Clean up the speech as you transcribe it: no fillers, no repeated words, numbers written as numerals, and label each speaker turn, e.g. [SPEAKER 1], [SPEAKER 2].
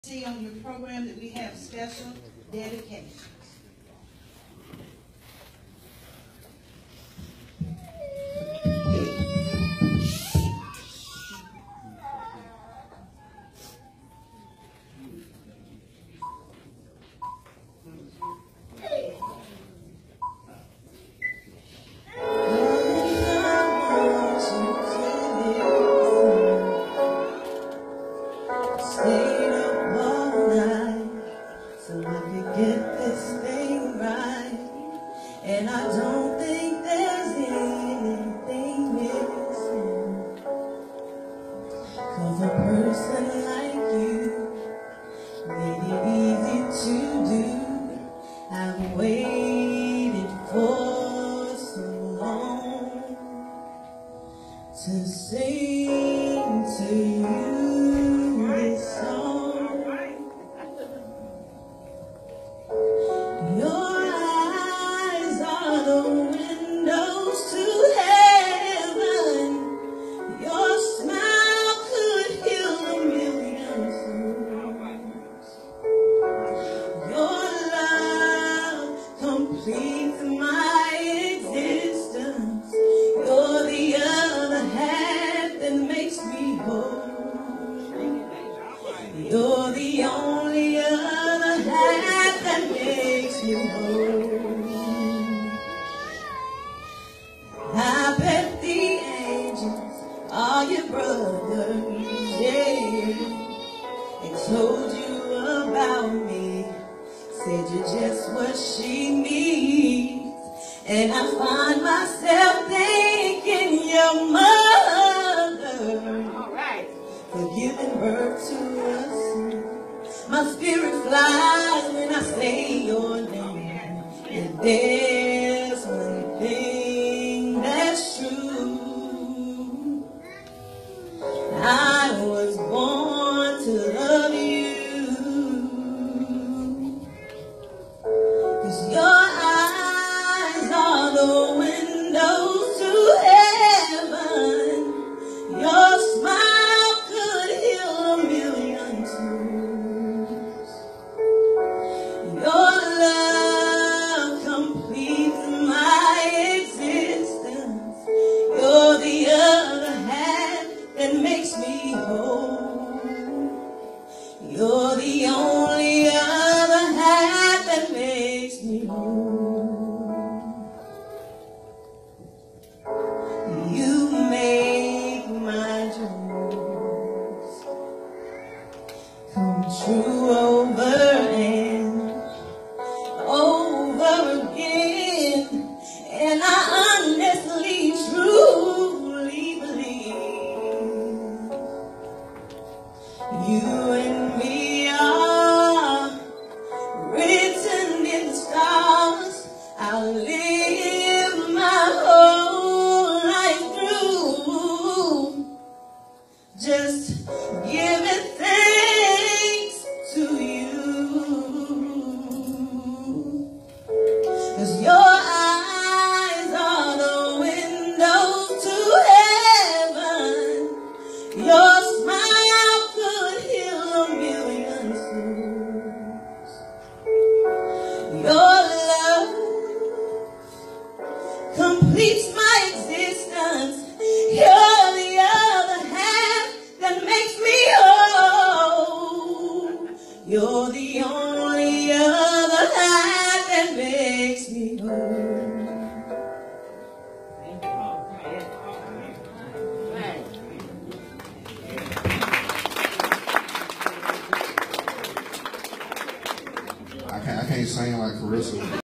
[SPEAKER 1] See on your program that we have special dedications.
[SPEAKER 2] Stayed up all night so I could get this thing right. And I don't think there's anything missing. 'Cause a person like you made it easy to do. I've waited for so long to sing to you. Your eyes are the windows to heaven. Your smile could heal a million souls. Your love completes my existence. You're the other half that makes me whole. You're the only other half that makes me whole. I bet the angels are your brothers, yeah. They told you about me, said you're just what she needs. And I find myself thinking your mother for giving birth to us. My spirit flies when I say your name. And there's one thing that's true. I was born to love you. 'Cause your eyes are the windows to heaven. Your smile could heal a million souls. Your love completes my existence. You're the other half that makes me whole. You're the only other half that makes me whole. You make my dreams come true over and over again. And I honestly, truly believe you and me are written in the stars. I'll live my whole life through just giving thanks to you. 'Cause your eyes are the windows to heaven. Your smile could heal a million souls. Your love completes my existence. You're the other half that makes me whole. You're the only other half that makes me whole.
[SPEAKER 3] I can't sing like Carissa.